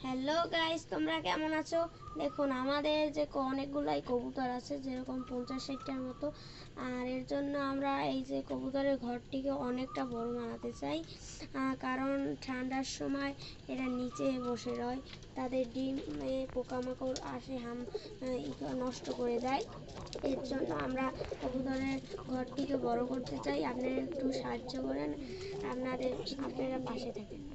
Hello guys, তোমরা কেমন আছো? দেখুন আমাদের যে অনেকগুলাই কবুতর আছে, যেরকম 50-60টার মতো। আর এর জন্য আমরা এই যে কবুতরের ঘরটিকে অনেকটা বড় বানাতে চাই, কারণ ঠান্ডার সময় এরা নিচে বসে রয়, তাদের ডিমে পোকামাকড় আসে, নষ্ট করে দেয়। এর জন্য আমরা কবুতরের ঘরটিকে বড় করতে চাই। আপনারা একটু সাহায্য করেন, আপনারা পাশে থাকেন।